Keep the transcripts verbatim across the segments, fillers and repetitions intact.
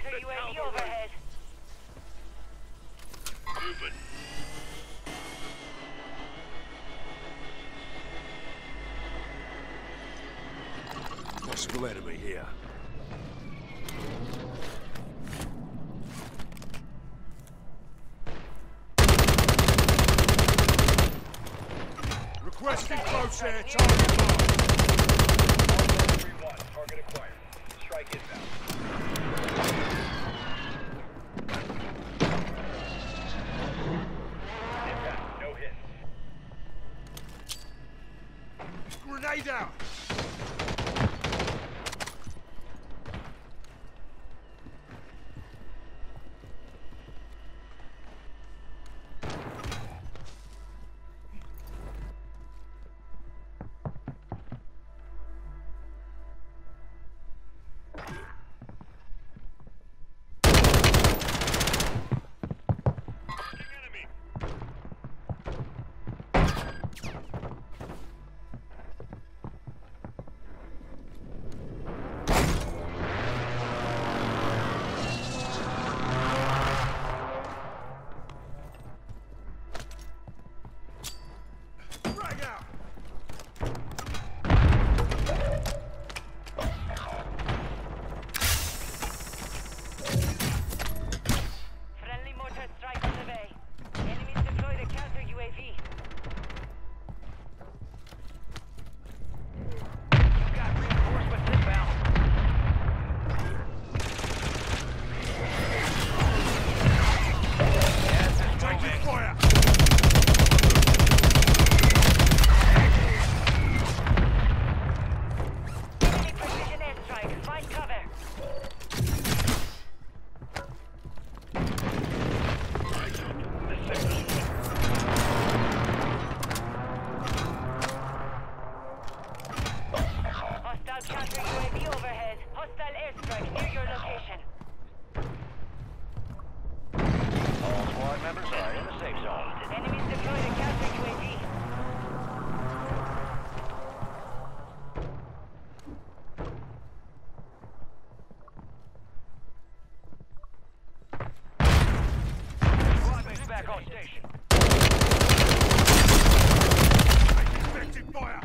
counter U A V overhead. Moving. Possible enemy here. Requesting close air target mark. three one, target acquired. Strike inbound. Impact, no hit. Grenade out! Counter U A V overhead. Hostile airstrike near your location. All squad members are in the safe zone. Enemies deployed a counter U A V. Squad mates back on station. Effective fire!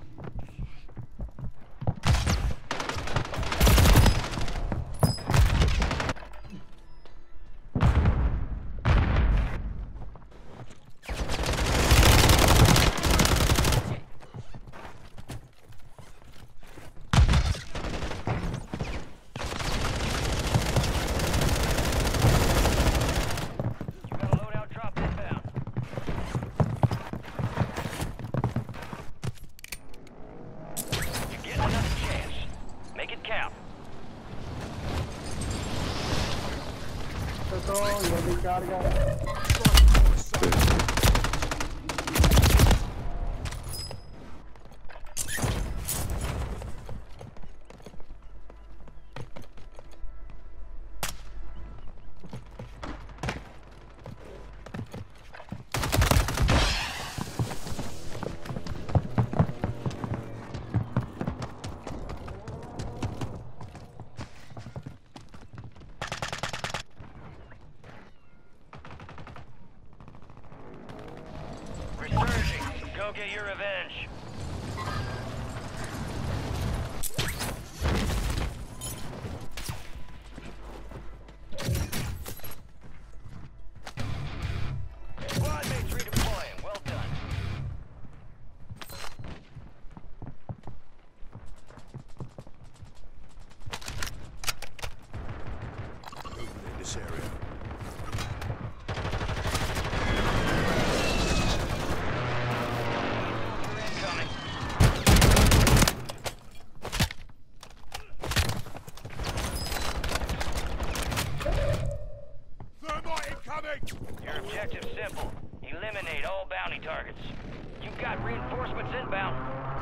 Go get your revenge. Squad mates redeploying. Well done. Moving in this area. Your objective's simple. Eliminate all bounty targets. You've got reinforcements inbound.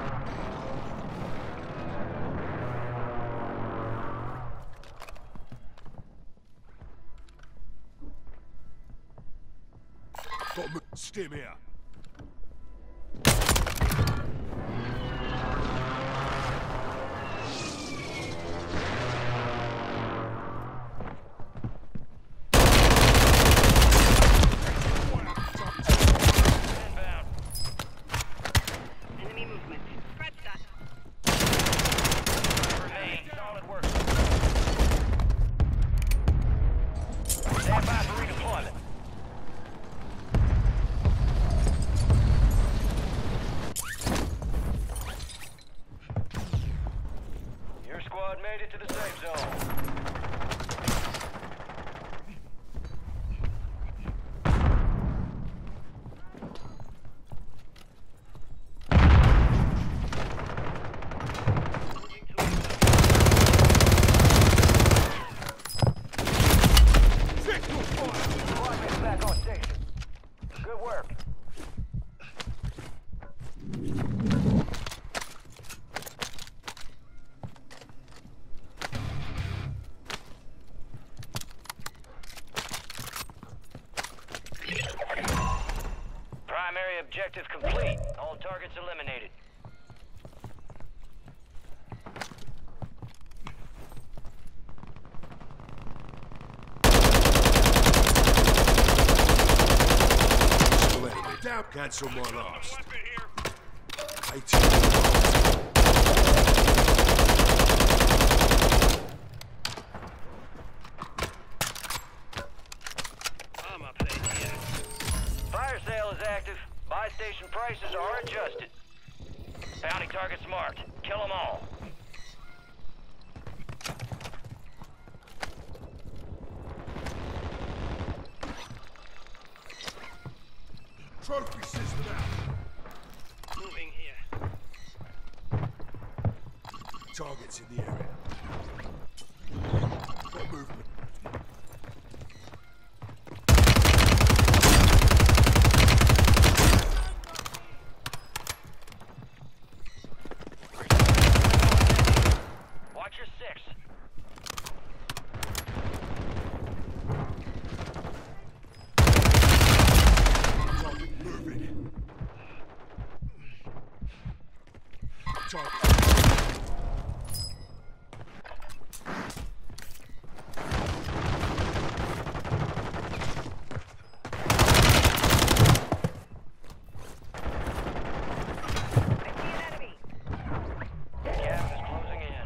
Got stim here. objective complete. All targets eliminated. Still enemy down. Cancel my last. eighty. Fire sale is active. Buy station prices are adjusted. Bounty targets marked. Kill them all. Trophy system out. Moving here. Targets in the area. Got movement. Watch your six. Target moving. Target. Gas is closing in.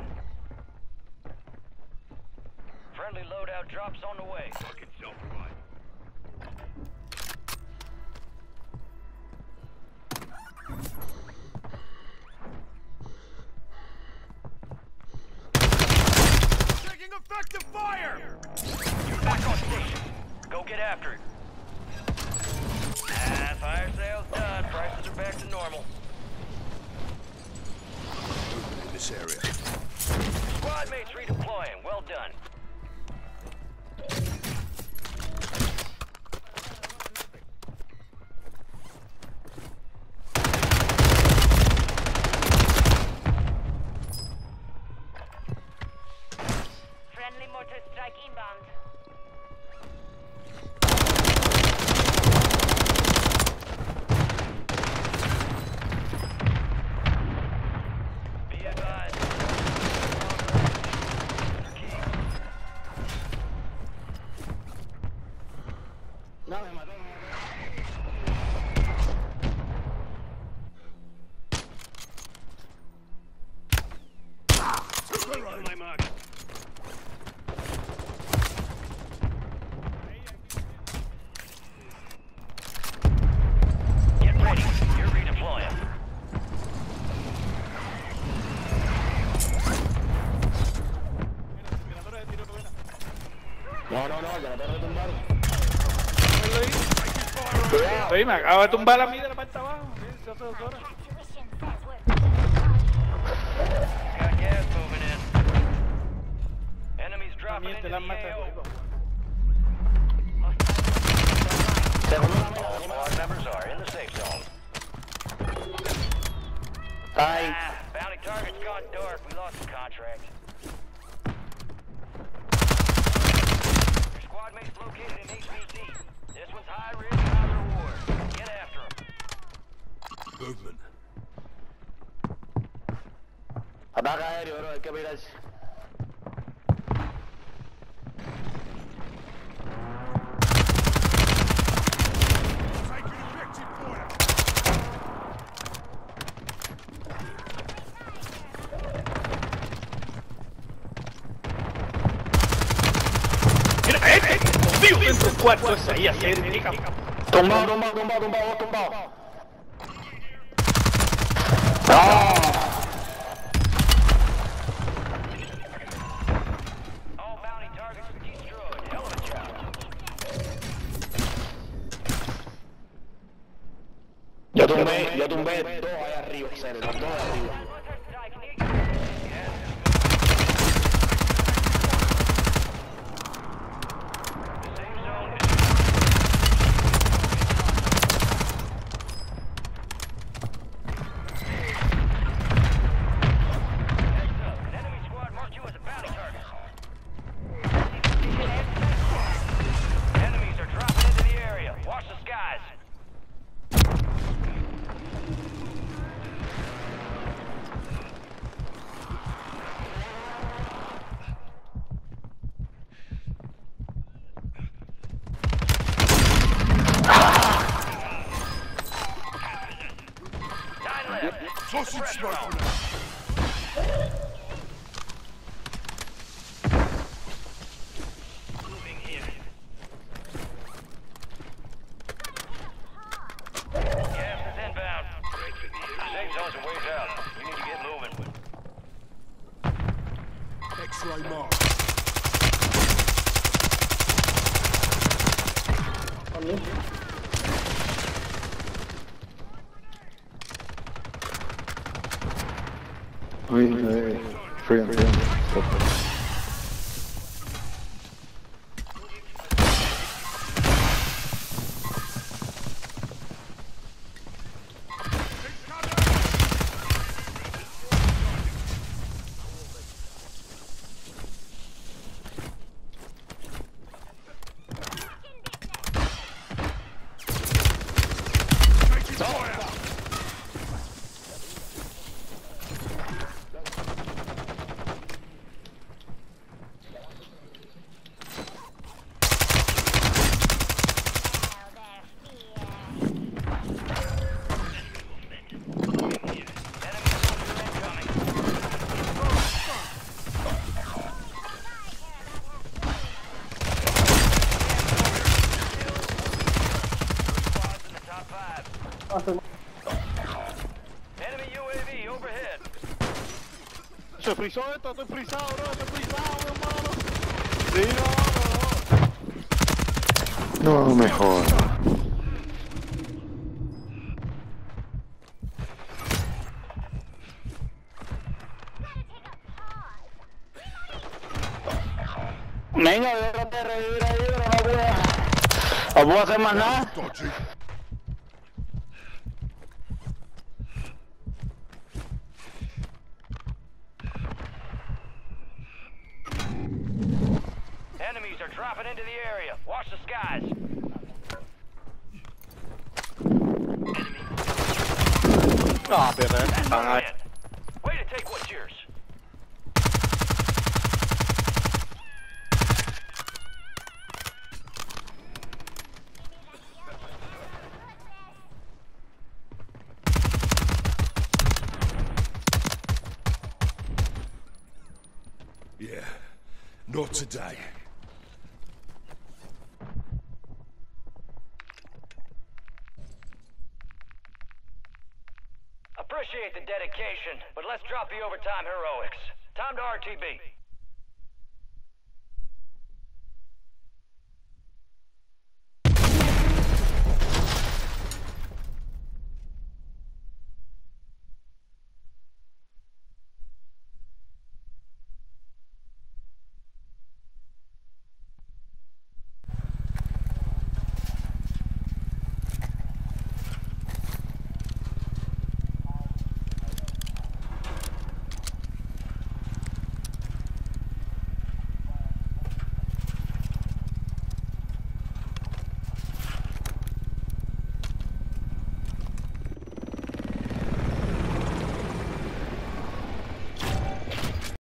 Friendly loadout drops on the way. Fucking self-revive. Taking effective fire! You're back on station. Go get after it. Ah, fire sale's done. Prices are back to normal. Movement in this area. Squad mates redeploying. Well done. Friendly mortar strike inbound. Be advised. Key. No, me mató, me mató. My mark. Get ready. You're redeploying. No, no, no, ya la tengo tumbado. Oye, me acaba de tumbar a mí de la parte de abajo. Sí, hace dos horas. Got gas moving in. Enemies dropping También into te the la han matado. A O. Segundo la mira, All squad members are in the safe zone. está ahí. Ah, bounty target's gone dark. We lost the contract. Your squad mate's located in H V Z. This one's high risk, high reward. Get after him. Movement. Ataque aéreo, bro, hay que mirarse. Taking effective fire. Mira, eh, eh, tío, en tu cuarto es ahí, así, rica. Tumbado, tumbado, tumbado, tumbado, tumbado. ¡No! All bounty targets destroyed. Hell of a job. Yo tumbé, yo tumbé dos allá arriba, serio, los dos arriba. Mortar strike near you. The safe zone is heads up. An enemy squad marked you as a bounty target. Enemies are dropping into the area. Watch the skies. left. Sausage Pressure smoke on. grenade. Moving here. Gas is inbound. Safe zones are ways out. You need to get moving. X-ray mark. Oui, oui. Free him, free him. Stop. Taking fire. Enemy soldier incoming. Squads in the top five. Enemy U A V overhead. Se frizó esto, estoy frizado, bro, estoy frizado, hermano. Sí, no, no, no. No me jodas. Venga, déjate de revivir ahí, pero no puedo. No puedo hacer más nada. Dodgy. Enemies are dropping into the area. Watch the skies. Ah, bebé. That's Están ahí. overhead. Way to take what's yours. Yeah. Not today. Appreciate the dedication, but let's drop the overtime heroics. Time to R T B.